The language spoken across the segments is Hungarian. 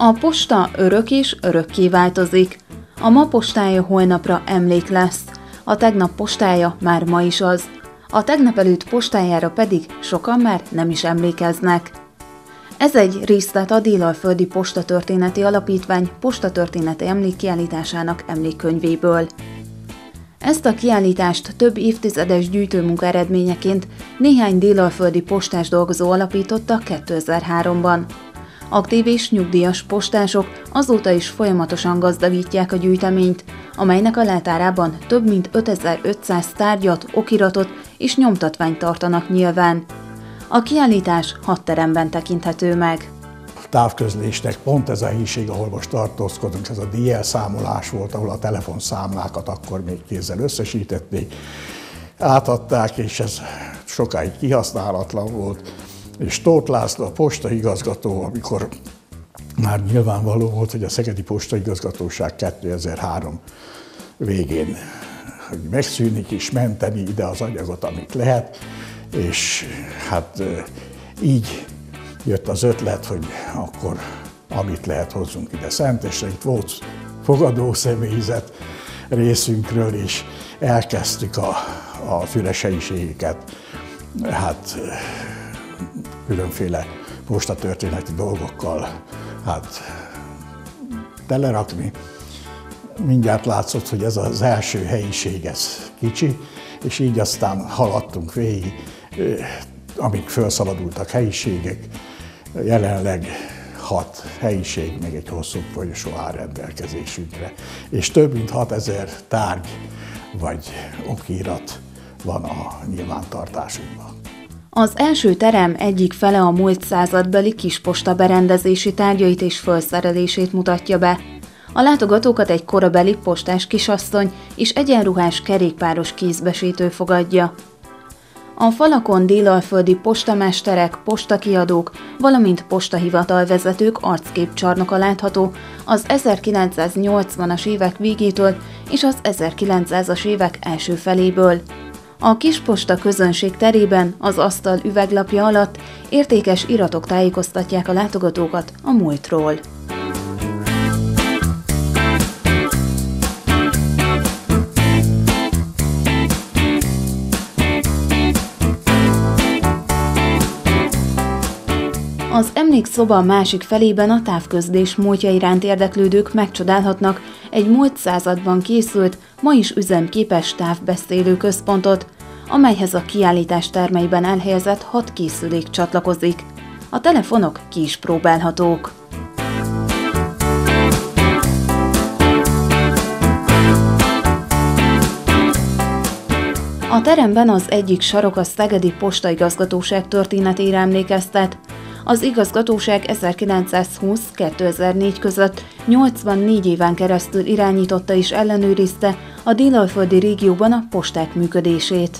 A posta örök és örökké változik. A ma postája holnapra emlék lesz, a tegnap postája már ma is az, a tegnap előtt postájára pedig sokan már nem is emlékeznek. Ez egy részlet a Délalföldi Postatörténeti Alapítvány postatörténeti emlékkiállításának emlékkönyvéből. Ezt a kiállítást több évtizedes gyűjtőmunka eredményeként néhány délalföldi postás dolgozó alapította 2003-ban. Aktív és nyugdíjas postások azóta is folyamatosan gazdagítják a gyűjteményt, amelynek a leltárában több mint 5500 tárgyat, okiratot és nyomtatványt tartanak nyilván. A kiállítás 6 teremben tekinthető meg. A távközlésnek pont ez a helység, ahol most tartózkodunk, ez a DL számolás volt, ahol a telefonszámlákat akkor még kézzel összesítették, átadták, és ez sokáig kihasználatlan volt. És Tóth László, a postaigazgató, amikor már nyilvánvaló volt, hogy a Szegedi Postaigazgatóság 2003 végén megszűnik, és menteni ide az anyagot, amit lehet, és hát így jött az ötlet, hogy akkor amit lehet hozzunk ide Szentesre. Itt volt fogadó személyzet részünkről, és elkezdtük az üres helyiségeket, hát különféle postatörténeti dolgokkal telerakni. Mindjárt látszott, hogy ez az első helyiség, ez kicsi, és így aztán haladtunk végig, amíg felszabadultak helyiségek. Jelenleg 6 helyiség, meg egy hosszú folyosó áll rendelkezésünkre, és több mint 6000 tárgy vagy okirat van a nyilvántartásunkban. Az első terem egyik fele a múlt századbeli kisposta berendezési tárgyait és felszerelését mutatja be. A látogatókat egy korabeli postás kisasszony és egyenruhás kerékpáros kézbesítő fogadja. A falakon délalföldi postamesterek, postakiadók, valamint postahivatalvezetők arcképcsarnoka látható az 1980-as évek végétől és az 1900-as évek első feléből. A kisposta közönség terében az asztal üveglapja alatt értékes iratok tájékoztatják a látogatókat a múltról. Az emlékszoba másik felében a távközlés múltja iránt érdeklődők megcsodálhatnak egy múlt században készült, ma is üzemképes távbeszélő központot, amelyhez a kiállítás termeiben elhelyezett 6 készülék csatlakozik. A telefonok ki is próbálhatók. A teremben az egyik sarok a Szegedi Postaigazgatóság történetére emlékeztet. Az igazgatóság 1920-2004 között 84 éven keresztül irányította és ellenőrizte a délalföldi régióban a posták működését.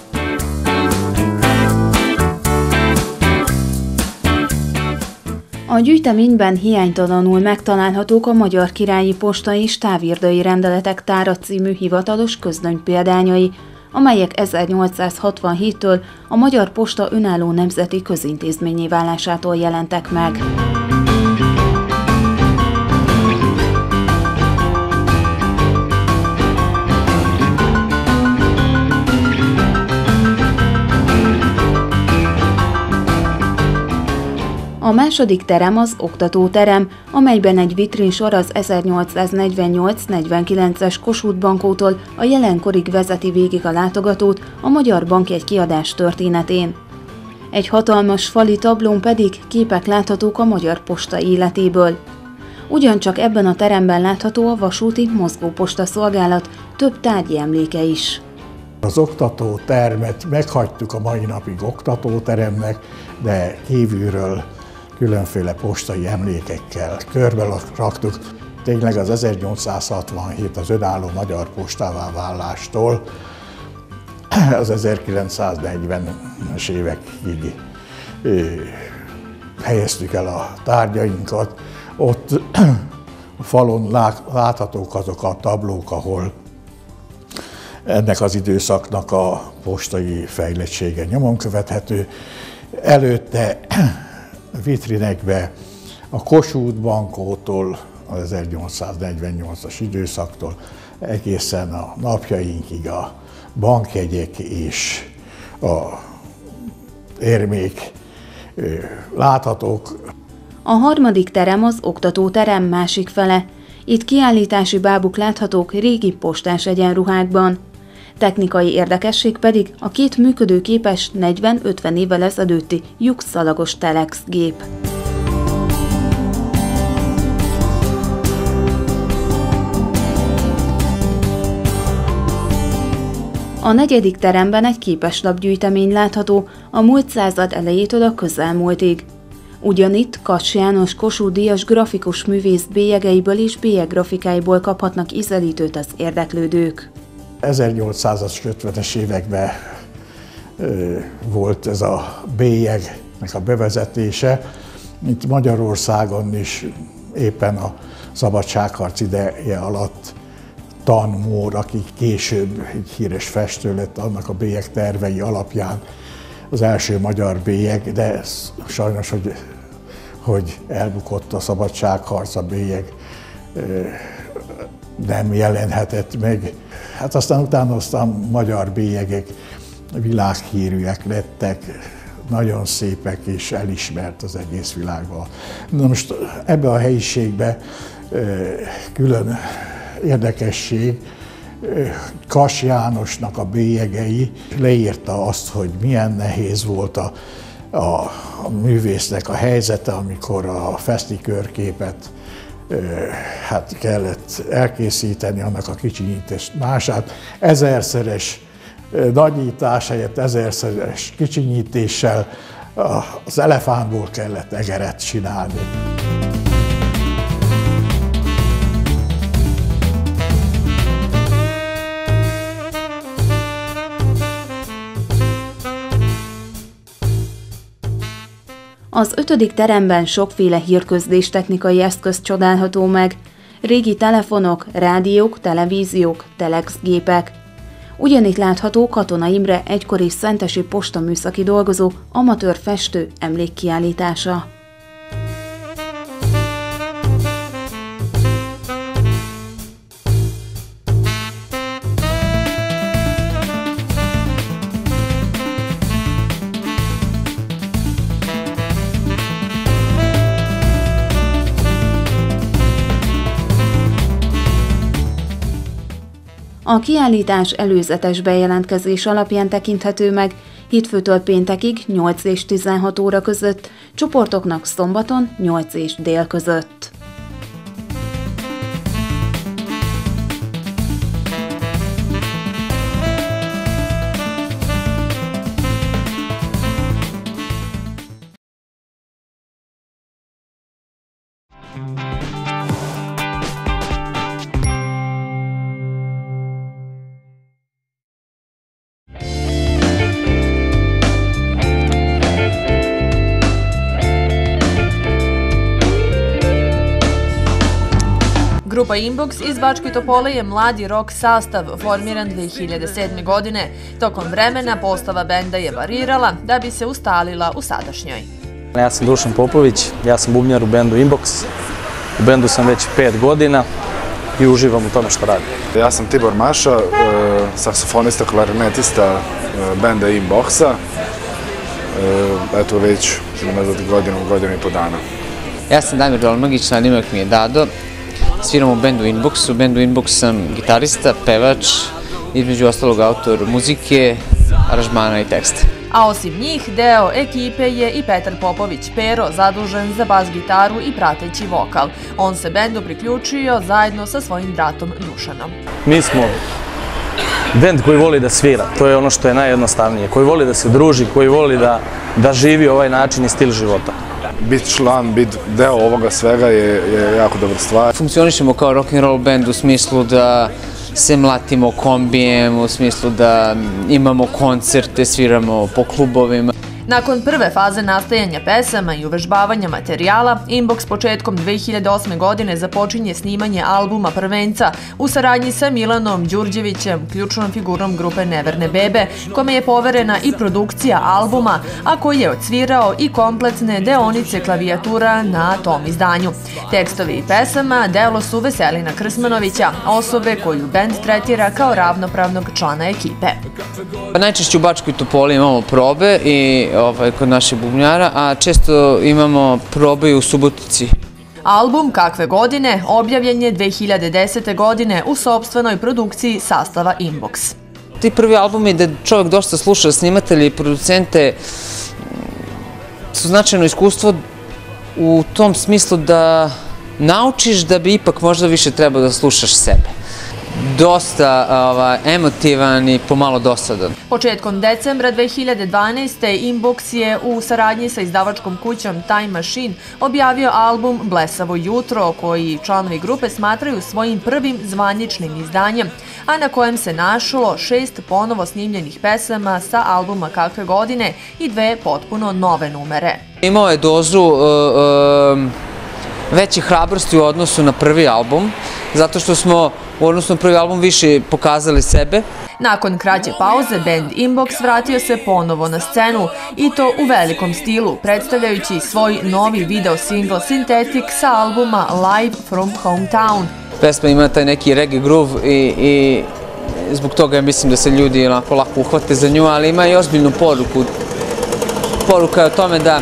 A gyűjteményben hiánytalanul megtalálhatók a Magyar Királyi Posta és Távirdai Rendeletek Tára című hivatalos közlöny példányai, amelyek 1867-től a Magyar Posta önálló nemzeti közintézménnyé válásától jelentek meg. A második terem az oktatóterem, amelyben egy vitrinsor az 1848-49-es Kossuth Bankótól a jelenkorig vezeti végig a látogatót a Magyar Bankjegy kiadás történetén. Egy hatalmas fali tablón pedig képek láthatók a Magyar Posta életéből. Ugyancsak ebben a teremben látható a vasúti mozgóposta szolgálat több tárgyi emléke is. Az oktatótermet meghagytuk a mai napig oktatóteremnek, de kívülről különféle postai emlékekkel körbe raktuk. Tényleg az 1867 az önálló magyar postává válástól az 1940-es évekig helyeztük el a tárgyainkat. Ott a falon láthatók azok a tablók, ahol ennek az időszaknak a postai fejlettsége nyomon követhető. Előtte vitrinekbe a Kossuth Bankótól, az 1848-as időszaktól egészen a napjainkig a bankjegyek és a érmék láthatók. A harmadik terem az oktatóterem másik fele. Itt kiállítási bábuk láthatók régi postás egyenruhákban. Technikai érdekesség pedig a két működőképes 40-50 évvel ezelőtti lyukszalagos telex gép. A negyedik teremben egy képeslapgyűjtemény látható a múlt század elejétől a közelmúltig. Ugyanitt Kass János Kossuth-díjas grafikus művész bélyegeiből és bélyeggrafikáiból kaphatnak ízelítőt az érdeklődők. 1850-es években volt ez a bélyegnek a bevezetése, mint Magyarországon is éppen a szabadságharc ideje alatt Tan Mór, aki később egy híres festő lett, annak a bélyeg tervei alapján az első magyar bélyeg, de sajnos, hogy elbukott a szabadságharc, a bélyeg nem jelenhetett meg. Hát aztán magyar bélyegek világhírűek lettek, nagyon szépek és elismert az egész világban. Na most ebbe a helyiségbe külön érdekesség, Kass Jánosnak a bélyegei leírta azt, hogy milyen nehéz volt a művésznek a helyzete, amikor a festikörképet hát kellett elkészíteni, annak a kicsinyítésát. Ezerszeres nagyítás helyett ezerszeres kicsinyítéssel az elefántból kellett egeret csinálni. Az 5. teremben sokféle hírközlés technikai eszköz csodálható meg. Régi telefonok, rádiók, televíziók, telexgépek. Ugyanitt látható Katona Imre egykori szentesi postaműszaki dolgozó, amatőr festő emlékkiállítása. A kiállítás előzetes bejelentkezés alapján tekinthető meg, hétfőtől péntekig 8 és 16 óra között, csoportoknak szombaton 8 és dél között. Grupa Inbox iz Bačke Topole je mladi rock sastav formiran 2007. godine. Tokom vremena postava benda je varirala da bi se ustalila u sadašnjoj. Ja sam Dušan Popović, ja sam bubnjar u bendu Inbox. U bendu sam već 5 godina i uživam u tome što radim. Ja sam Tibor Maša, saksofonista, klarinetista benda Inboxa. Eto već godinu i po dana. Ja sam Damir Dolmagić, nadimak mi je Dado. Sviram u bendu Inbox. U bendu Inbox sam gitarista, pevač, između ostalog autor muzike, aranžmana i teksta. A osim njih, deo ekipe je i Petar Popović, Pero, zadužen za bas gitaru i prateći vokal. On se bendu priključio zajedno sa svojim bratom Dušanom. Mi smo bend koji voli da svira, to je ono što je najjednostavnije, koji voli da se druži, koji voli da živi ovaj način i stil života. Biti član, biti deo ovoga svega je jako dobra stvar. Funkcionišemo kao rock'n'roll band u smislu da se mlatimo kombijem, u smislu da imamo koncerte, sviramo po klubovima. Nakon prve faze nastajanja pesama i uvežbavanja materijala, Inbox početkom 2008. godine započinje snimanje albuma Prvenca u saradnji sa Milanom Đurđevićem, ključnom figurom grupe Neverne bebe, kome je poverena i produkcija albuma, a koji je odsvirao i kompletne deonice klavijatura na tom izdanju. Tekstovi i pesama delo su Veselina Krsmanovića, osobe koju bend tretira kao ravnopravnog člana ekipe. Najčešće u Bačkoj Topoli imamo probe i kod naših bubnjara, a često imamo probe i u Subotici. Album Kakve godine objavljen je 2010. godine u sopstvenoj produkciji sastava Inbox. Ti prvi albumi da čovjek dosta sluša, snimatelji i producente, su značajno iskustvo u tom smislu da naučiš da bi ipak možda više trebao da slušaš sebe. Dosta emotivan i pomalo dosadan. Početkom decembra 2012. Inbox je u saradnji sa izdavačkom kućom Time Machine objavio album Blesavo jutro, koji članovi grupe smatraju svojim prvim zvaničnim izdanjem, a na kojem se našlo 6 ponovo snimljenih pesama sa albuma Kakve godine i 2 potpuno nove numere. Imao je dozu veće hrabrosti u odnosu na prvi album, zato što smo u odnosu na prvi album više pokazali sebe. Nakon kraće pauze, band Inbox vratio se ponovo na scenu i to u velikom stilu, predstavljajući svoj novi video single Synthetic sa albuma Live from Hometown. Pesma ima taj neki reggae groove i zbog toga ja mislim da se ljudi onako lako uhvate za nju, ali ima i ozbiljnu poruku. Poruka je o tome da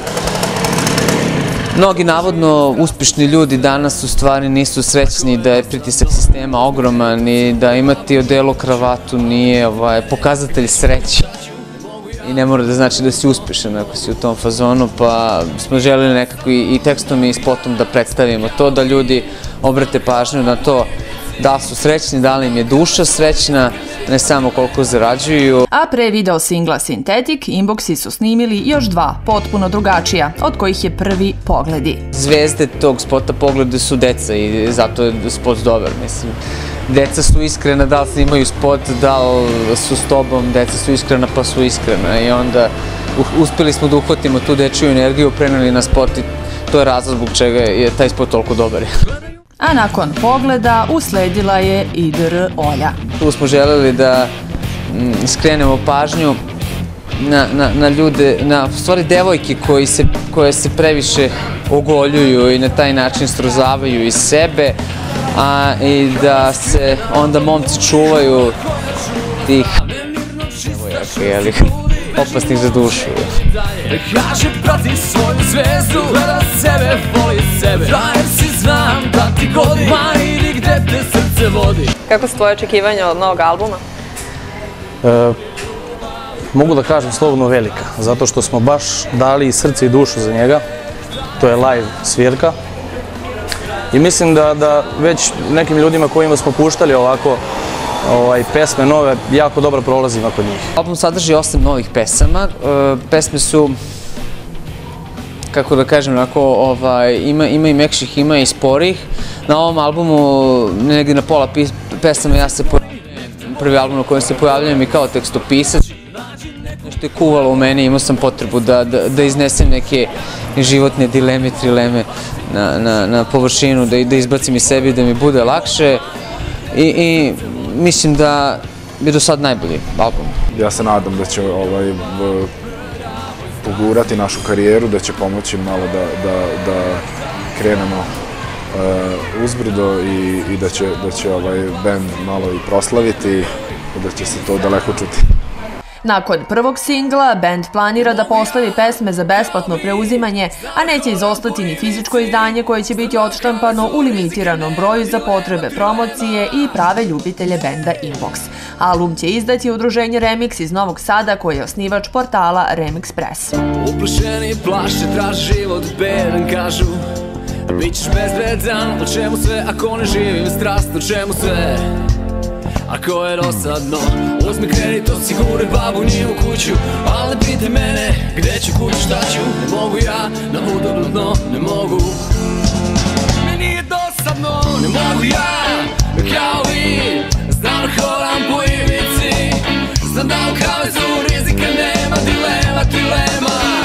mnogi navodno uspješni ljudi danas u stvari nisu srećni, da je pritisak sistema ogroman i da imati odelu kravatu nije pokazatelj sreće. I ne mora da znači da si uspješan ako si u tom fazonu, pa smo želeli nekako i tekstom i spotom da predstavimo to, da ljudi obrate pažnju na to da li su srećni, da li im je duša srećna, ne samo koliko zarađuju. A pre video singla Synthetic, Inboxi su snimili još 2 potpuno drugačija, od kojih je prvi Pogledi. Zvezde tog spota Pogledi su deca i zato je spot dobar, mislim. Deca su iskrena, da li snimaju spot, da li su s tobom, deca su iskrena pa su iskrena i onda uspjeli smo da uhvatimo tu dečiju energiju, preneli na spot i to je razlog zbog čega je taj spot toliko dobar. A nakon Pogleda usledila je i Dr. Olja. Tu smo želeli da skrenemo pažnju na ljude, na stvari devojke koje se previše ogoljuju i na taj način srozavaju iz sebe, a i da se onda momci čuvaju tih devojaka, opasnih za dušu. Kaže prati svoju zvezdu, gleda sebe, voli sebe. Frajer si, znam da ti godi, ma idi gde te srce vodi. Kako su tvoje očekivanja od novog albuma? Mogu da kažem slobodno velika, zato što smo baš dali srce i dušu za njega. To je live svirka. I mislim da već nekim ljudima kojima smo puštali ovako pesme nove, jako dobro prolazimo kod njih. Album sadrži 8 novih pesama. Pesme su, kako da kažem, ima i mekših, ima i sporih. Na ovom albumu, negdje na pola pesama ja se pojavljam, prvi album na kojem se pojavljam i kao tekstopisac. Nešto je kuvalo u meni, imao sam potrebu da iznesem neke životne dileme, trileme na površinu, da izbacim iz sebi, da mi bude lakše. I mislim da je do sad najbolji album. Ja se nadam da će pogurati našu karijeru, da će pomoći malo da krenemo uzbrdo i da će band malo i proslaviti i da će se to daleko čuti. Nakon prvog singla, band planira da postavi pesme za besplatno preuzimanje, a neće izostati ni fizičko izdanje koje će biti odštampano u limitiranom broju za potrebe promocije i prave ljubitelje benda Inbox. Album će izdati udruženje Remix iz Novog Sada, koji je osnivač portala Remix Press. Uplašeni plaše, traži život bedan, kažu bićeš bezbedan, o čemu sve ako ne živim strast, o čemu sve ako je dosadno. Uzmi kredit, osiguraj babu njivu kuću, ali ne pitaj mene gde ću, kuću, šta ću. Ne mogu ja na udobno dno, ne mogu. Meni je dosadno, ne mogu ja kao vi. Znam da hodam po ivici, znam da u kavezu rizika nema, dilema.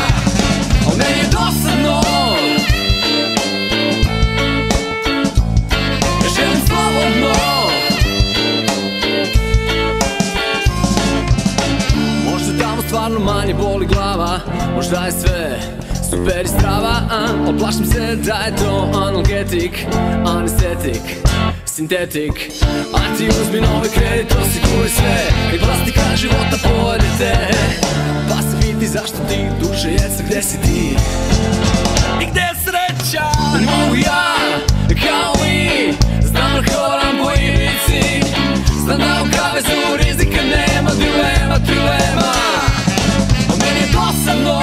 manje boli glava, možda je sve super i strava, al plašim se da je to analgetik, anestetik, sintetik. A ti uzmi novi kredit, osiguri sve, nek plastika života pojede te. Pa se piti zašto ti duže jeca, gde si ti i gde je sreća? Mogu ja, kao vi, znam da horam po ivici, znam da u kavezu rizika nema, dilema. A meni je dosadno,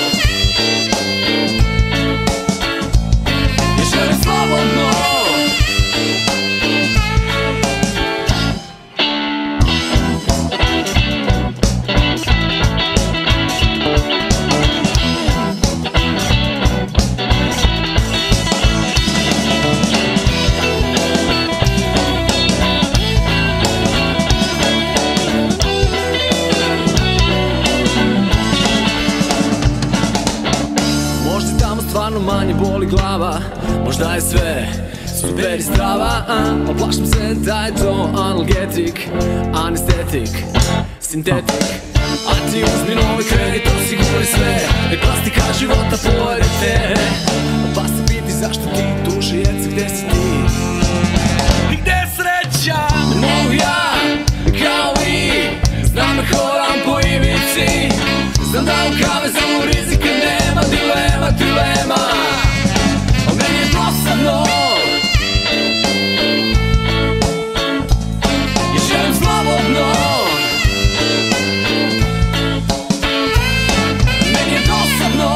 ja želim slobodno. Manje boli glava, možda je sve super i strava, al plašim se da je to analgetik, anestetik, sintetik. A ti uzmi novi kredit, osiguri sve, nek plastika života pojede te. Pa se piti zašto ti duže jeca, gde si ti i gde je sreća? Mogu ja, kao vi, znam da horam po ivici, znam da u kavezu rizika nema, dilema. A meni je dosadno, ja želim slobodno. Meni je dosadno.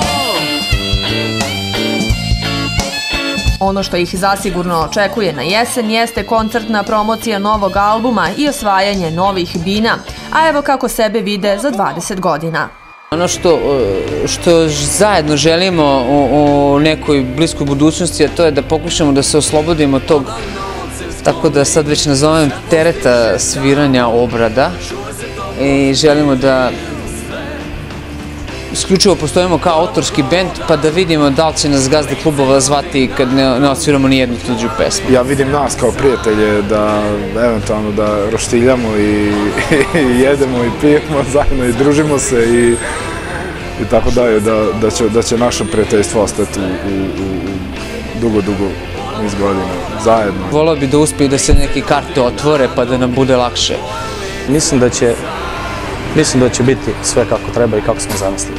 Ono što ih zasigurno očekuje na jesen jeste koncertna promocija novog albuma i osvajanje novih bina, a evo kako sebe vide za 20 godina. Ono što zajedno želimo u nekoj bliskoj budućnosti, a to je da pokušamo da se oslobodimo tog, tako da sad već nazovem, tereta sviranja obrada, i želimo da isključivo postojimo kao autorski bend, pa da vidimo da li će nas gazde klubova zvati kad ne odsviramo ni jednu tuđu pesmu. Ja vidim nas kao prijatelje da eventualno da roštiljamo i jedemo i pijemo zajedno i družimo se i tako dalje, da će naše prijateljstvo ostati u dugo niz godina zajedno. Volao bi da uspije da se neke karte otvore pa da nam bude lakše. Mislim da će biti sve kako treba i kako smo zamislili.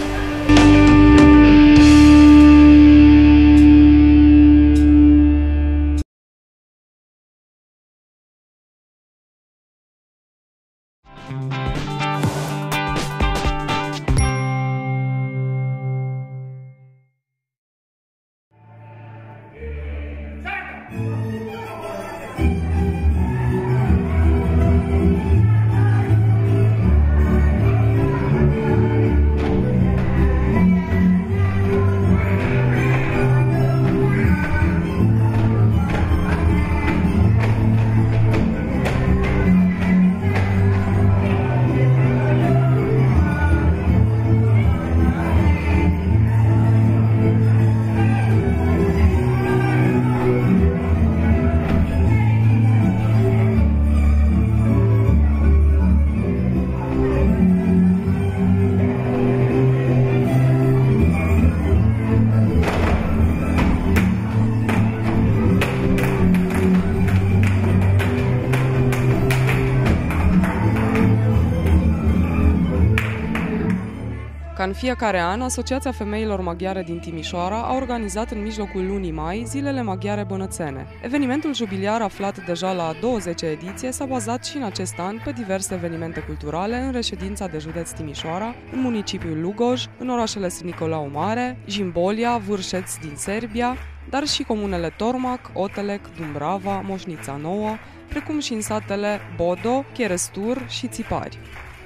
Ca în fiecare an, Asociația Femeilor Maghiare din Timișoara a organizat în mijlocul lunii mai Zilele Maghiare Bănățene. Evenimentul jubiliar, aflat deja la 20-a ediție, s-a bazat și în acest an pe diverse evenimente culturale în reședința de județ Timișoara, în municipiul Lugoj, în orașele Sânt Nicolau Mare, Jimbolia, Vârșeț din Serbia, dar și comunele Tormac, Otelec, Dumbrava, Moșnița Nouă, precum și în satele Bodo, Cherestur și Țipari.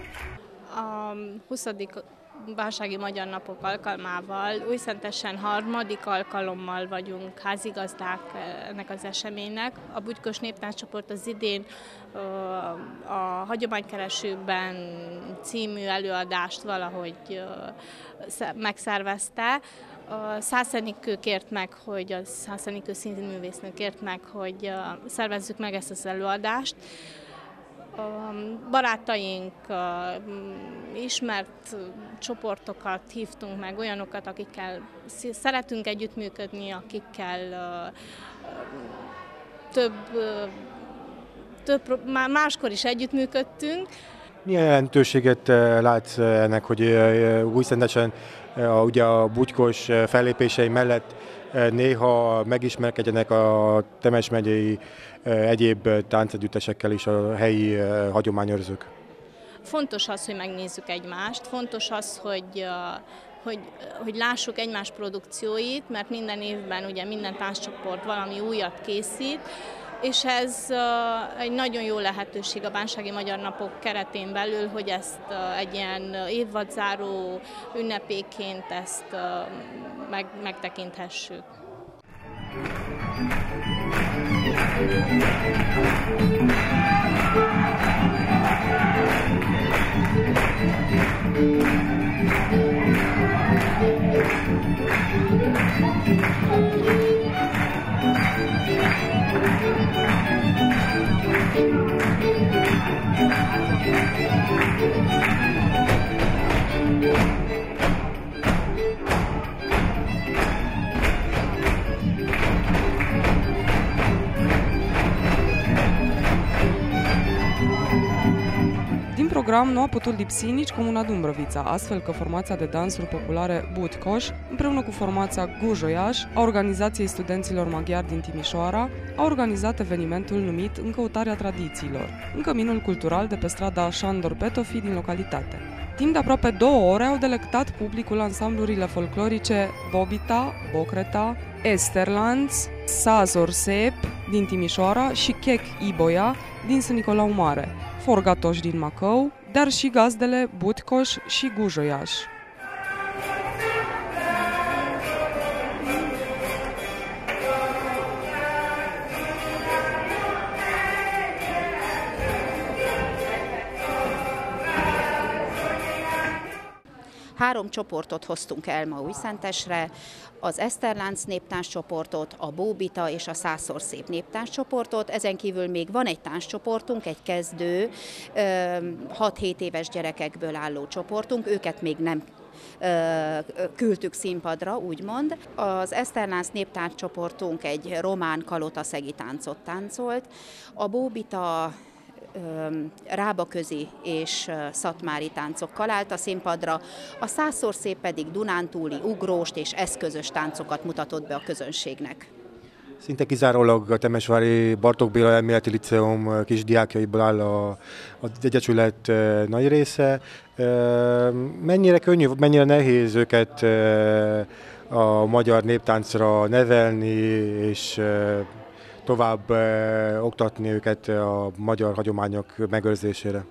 20. Bánsági Magyar Napok alkalmával újszentesen harmadik alkalommal vagyunk házigazdák ennek az eseménynek. A Bugykos Néptánccsoport az idén a Hagyománykeresőkben című előadást valahogy megszervezte. Szászenikő kért meg, hogy a Szászenikő színművésznő kért meg, hogy szervezzük meg ezt az előadást. Barátaink, ismert csoportokat hívtunk meg, olyanokat, akikkel szeretünk együttműködni, akikkel már máskor is együttműködtünk. Milyen jelentőséget látsz ennek, hogy Újszentesen ugye a bugykós fellépései mellett néha megismerkedjenek a Temes megyei egyéb táncegyüttesekkel is a helyi hagyományőrzők? Fontos az, hogy megnézzük egymást, fontos az, hogy lássuk egymás produkcióit, mert minden évben ugye minden tánccsoport valami újat készít, és ez egy nagyon jó lehetőség a Bánsági Magyar Napok keretén belül, hogy ezt egy ilyen évadzáró ünnepéként ezt megtekinthessük. Din program nu a putut lipsi nici Comuna Dumbrăvița, astfel că formația de dansuri populare Butcoș, împreună cu formația Gujoiaș, a Organizației Studenților Maghiari din Timișoara, a organizat evenimentul numit În căutarea tradițiilor, în căminul cultural de pe strada Șandor Petofi din localitate. Timp de aproape 2 ore au delectat publicul ansamblurile folclorice Bobita, Bocreta, Esterlands, Sazor Sep din Timișoara și Chec Iboia din Sân Nicolau Mare, Forgatoș din Macău, dar și gazdele Butcoș și Gujoiaș. Három csoportot hoztunk el ma Újszentesre, az Esterlánc néptánccsoportot, a Bóbita és a Szászor Szép néptánccsoportot, ezen kívül még van egy tánccsoportunk, egy kezdő, 6-7 éves gyerekekből álló csoportunk, őket még nem küldtük színpadra, úgymond. Az Esterlánc néptánccsoportunk egy román kalotaszegi táncot táncolt, a Bóbita rábaközi és szatmári táncokkal állt a színpadra, a Szászor Szép pedig dunántúli ugróst és eszközös táncokat mutatott be a közönségnek. Szinte kizárólag a Temesvári Bartók Béla Elméleti Liceum kisdiákjaiból áll az egyesület nagy része. Mennyire könnyű, mennyire nehéz őket a magyar néptáncra nevelni és tovább oktatni őket a magyar hagyományok megőrzésére?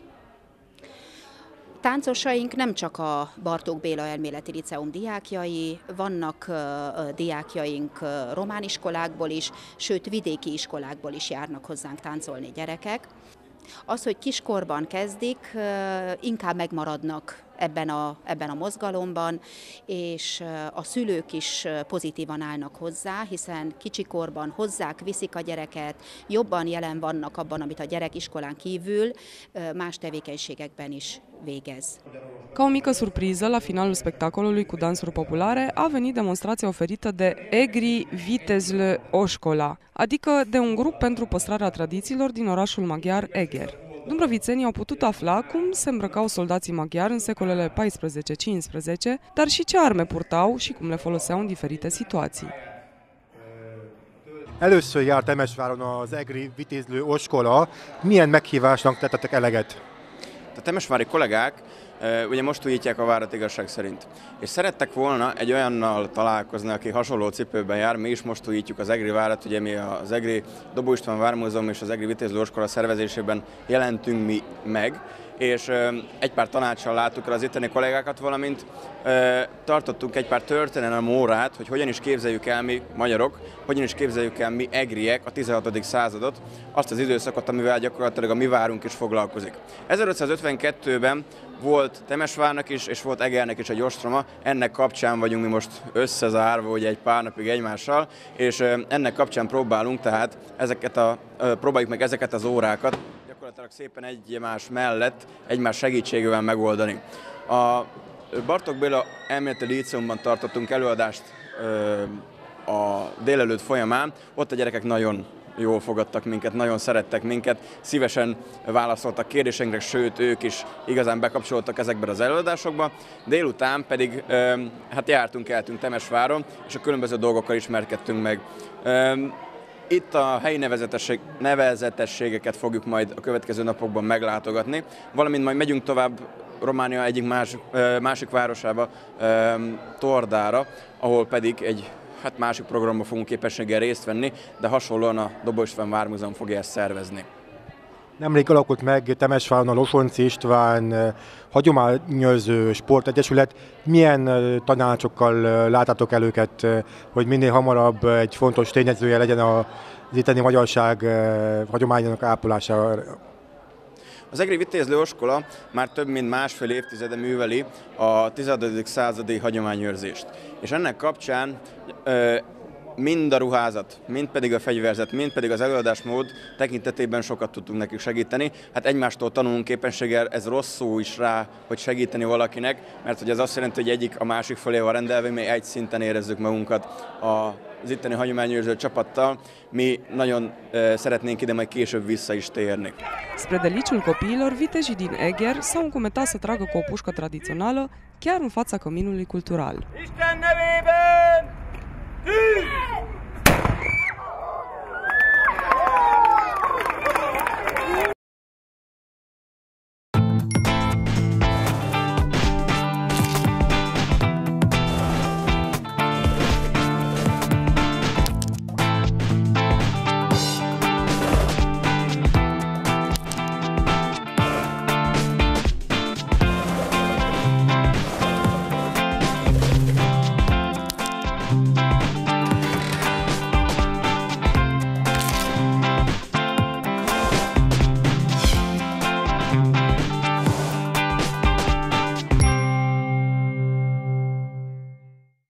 Táncosaink nem csak a Bartók Béla Elméleti Liceum diákjai, vannak diákjaink román iskolákból is, sőt vidéki iskolákból is járnak hozzánk táncolni gyerekek. Az, hogy kiskorban kezdik, inkább megmaradnak ebben a mozgalomban, és a szülők is pozitívan állnak hozzá, hiszen kicsikorban hozzák, viszik a gyereket, jobban jelen vannak abban, amit a gyerek iskolán kívül más tevékenységekben is végez. Ca o mică surpriză, la finalul spectacolului cu dansuri populare a venit demonstrația oferită de Egri Vitezle Oșcola, adică de un grup pentru păstrarea tradițiilor din orașul maghiar Eger. Dumbrăvițenii au putut afla cum se îmbrăcau soldații maghiari în secolele 14-15, dar și ce arme purtau și cum le foloseau în diferite situații. Először járt Temesváron az Egri Vitézlő Oskola. Milyen meghívásnak tettetek eleget? A temesvári kollégák ugye most újítják a várat igazság szerint, és szerettek volna egy olyannal találkozni, aki hasonló cipőben jár. Mi is most újítjuk az Egri várat, ugye mi az Egri Dobó István Vármúzeum és az Egri Vitézlő Oskola szervezésében jelentünk mi meg, és egy pár tanácssal láttuk el az itteni kollégákat, valamint tartottunk egy pár történelem órát, hogy hogyan is képzeljük el mi magyarok, hogyan is képzeljük el mi egriek a 16. századot, azt az időszakot, amivel gyakorlatilag a mi várunk is foglalkozik. 1552-ben volt Temesvárnak is, és volt Egernek is egy ostroma, ennek kapcsán vagyunk mi most összezárva ugye egy pár napig egymással, és ennek kapcsán próbálunk tehát próbáljuk meg ezeket az órákat gyakorlatilag szépen egymás mellett, egymás segítségével megoldani. A Bartók Béla Elméleti Líceumban tartottunk előadást a délelőtt folyamán, ott a gyerekek nagyon jól fogadtak minket, nagyon szerettek minket, szívesen válaszoltak kérdéseinkre, sőt, ők is igazán bekapcsolódtak ezekbe az előadásokba. Délután pedig hát eltünk Temesváron, és a különböző dolgokkal ismerkedtünk meg. Itt a helyi nevezetességeket fogjuk majd a következő napokban meglátogatni, valamint majd megyünk tovább Románia egyik másik városába, Tordára, ahol pedig egy másik programban fogunk képességgel részt venni, de hasonlóan a Dobó István Vármúzeum fogja ezt szervezni. Nemrég alakult meg Temesváron a Losonczy István hagyományőrző sportegyesület. Milyen tanácsokkal láttátok el őket, hogy minél hamarabb egy fontos tényezője legyen az itteni magyarság hagyományának ápolása? Az Egri Vitézlő Iskola már több mint másfél évtizede műveli a 10. századi hagyományőrzést. És ennek kapcsán mind a ruházat, mind pedig a fegyverzet, mind pedig az előadásmód tekintetében sokat tudtunk nekik segíteni. Hát egymástól tanulunk képességgel, ez rossz szó is rá, hogy segíteni valakinek, mert hogy ez azt jelenti, hogy egyik a másik fölé van rendelve, mi egy szinten érezzük magunkat az itteni hagyományőrző csapattal. Mi nagyon szeretnénk ide majd később vissza is térni. Spre deliciul copiilor, vitejii din Eger s-au încumetat să tragă cu o pușcă tradițională chiar în fața căminului cultural.